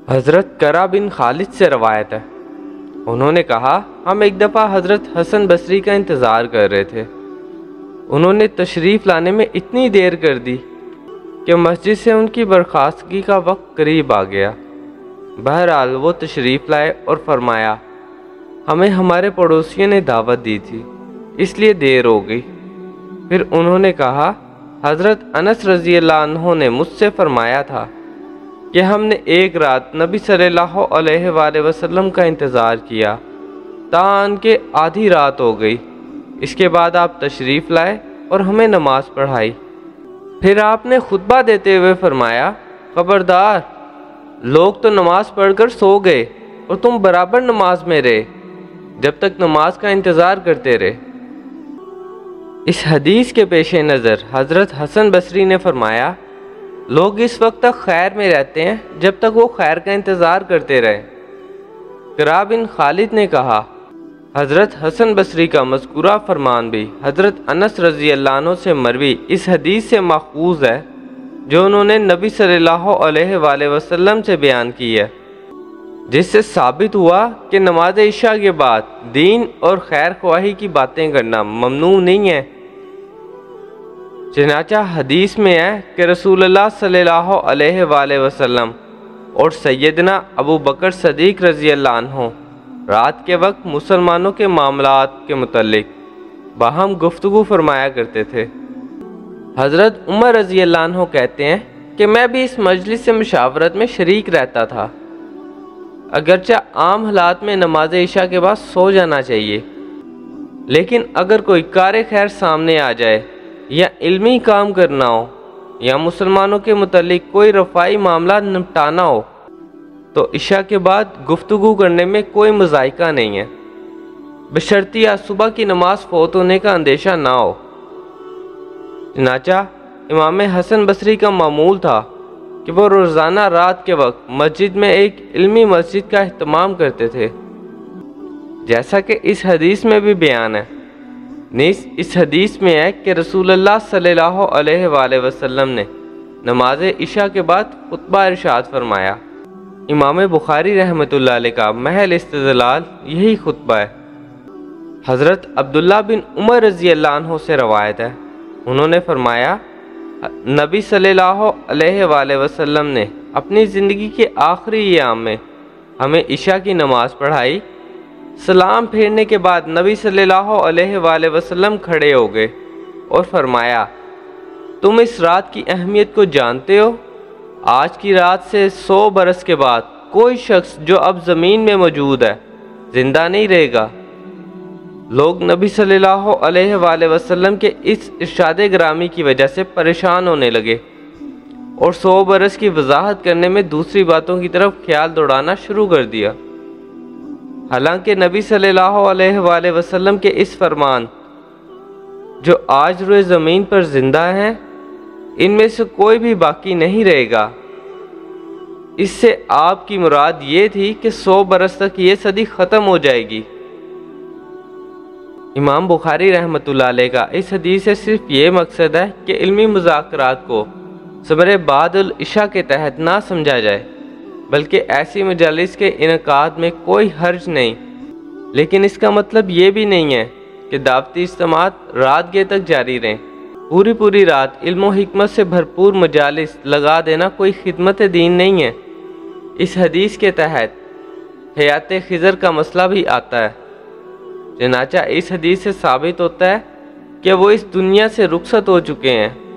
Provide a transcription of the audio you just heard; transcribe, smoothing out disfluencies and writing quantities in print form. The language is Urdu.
حضرت کرا بن خالد سے روایت ہے، انہوں نے کہا ہم ایک دفعہ حضرت حسن بصری کا انتظار کر رہے تھے۔ انہوں نے تشریف لانے میں اتنی دیر کر دی کہ مسجد سے ان کی برخاستگی کا وقت قریب آ گیا۔ بہرحال وہ تشریف لائے اور فرمایا ہمیں ہمارے پڑوسیوں نے دعوت دی تھی، اس لیے دیر ہو گئی۔ پھر انہوں نے کہا حضرت انس رضی اللہ عنہ نے مجھ سے فرمایا تھا کہ ہم نے ایک رات نبی صلی اللہ علیہ وآلہ وسلم کا انتظار کیا تاں کہ آدھی رات ہو گئی۔ اس کے بعد آپ تشریف لائے اور ہمیں نماز پڑھائی۔ پھر آپ نے خطبہ دیتے ہوئے فرمایا خبردار، لوگ تو نماز پڑھ کر سو گئے اور تم برابر نماز میں رہے جب تک نماز کا انتظار کرتے رہے۔ اس حدیث کے پیش نظر حضرت حسن بصری نے فرمایا لوگ اس وقت تک خیر میں رہتے ہیں جب تک وہ خیر کا انتظار کرتے رہے۔ کرا بن خالد نے کہا حضرت حسن بصری کا مذکورہ فرمان بھی حضرت انس رضی اللہ عنہ سے مروی اس حدیث سے ماخوذ ہے جو انہوں نے نبی صلی اللہ علیہ وآلہ وسلم سے بیان کی ہے، جس سے ثابت ہوا کہ نماز عشاء کے بعد دین اور خیر خواہی کی باتیں کرنا ممنوع نہیں ہے۔ چنانچہ حدیث میں ہے کہ رسول اللہ صلی اللہ علیہ وآلہ وسلم اور سیدنا ابو بکر صدیق رضی اللہ عنہ رات کے وقت مسلمانوں کے معاملات کے متعلق باہم گفتگو فرمایا کرتے تھے۔ حضرت عمر رضی اللہ عنہ کہتے ہیں کہ میں بھی اس مجلس سے مشاورت میں شریک رہتا تھا۔ اگرچہ عام حالات میں نماز عشاء کے بعد سو جانا چاہیے، لیکن اگر کوئی کار خیر سامنے آ جائے یا علمی کام کرنا ہو یا مسلمانوں کے متعلق کوئی رفائی معاملہ نپٹانا ہو تو عشاء کے بعد گفتگو کرنے میں کوئی مذائقہ نہیں ہے، بشرطیہ صبح کی نماز فوت ہونے کا اندیشہ نہ ہو۔ چنانچہ امام حسن بصری کا معمول تھا کہ وہ روزانہ رات کے وقت مسجد میں ایک علمی مسجد کا اہتمام کرتے تھے، جیسا کہ اس حدیث میں بھی بیان ہے۔ نیز اس حدیث میں ہے کہ رسول اللہ صلی اللہ علیہ وآلہ وسلم نے نماز عشاء کے بعد خطبہ ارشاد فرمایا۔ امام بخاری رحمۃ اللہ علیہ کا محل استدلال یہی خطبہ ہے۔ حضرت عبداللہ بن عمر رضی اللہ عنہ سے روایت ہے، انہوں نے فرمایا نبی صلی اللہ علیہ وآلہ وسلم نے اپنی زندگی کے آخری ایام میں ہمیں عشاء کی نماز پڑھائی۔ سلام پھیرنے کے بعد نبی صلی اللہ علیہ وآلہ وسلم کھڑے ہو گئے اور فرمایا تم اس رات کی اہمیت کو جانتے ہو؟ آج کی رات سے 100 برس کے بعد کوئی شخص جو اب زمین میں موجود ہے زندہ نہیں رہے گا۔ لوگ نبی صلی اللہ علیہ وآلہ وسلم کے اس ارشاد گرامی کی وجہ سے پریشان ہونے لگے اور 100 برس کی وضاحت کرنے میں دوسری باتوں کی طرف خیال دوڑانا شروع کر دیا۔ حالانکہ نبی صلی اللہ علیہ وآلہ وسلم کے اس فرمان جو آج روئے زمین پر زندہ ہیں ان میں سے کوئی بھی باقی نہیں رہے گا، اس سے آپ کی مراد یہ تھی کہ 100 برس تک یہ صدی ختم ہو جائے گی۔ امام بخاری رحمۃ اللہ علیہ کا اس حدیث سے صرف یہ مقصد ہے کہ علمی مذاکرات کو صبر بعد العشاء کے تحت نہ سمجھا جائے، بلکہ ایسی مجالس کے انعقاد میں کوئی حرج نہیں، لیکن اس کا مطلب یہ بھی نہیں ہے کہ دعوتی اجتماعات رات گئے تک جاری رہیں۔ پوری رات علم و حکمت سے بھرپور مجالس لگا دینا کوئی خدمت دین نہیں ہے۔ اس حدیث کے تحت حیات خضر کا مسئلہ بھی آتا ہے، چنانچہ اس حدیث سے ثابت ہوتا ہے کہ وہ اس دنیا سے رخصت ہو چکے ہیں۔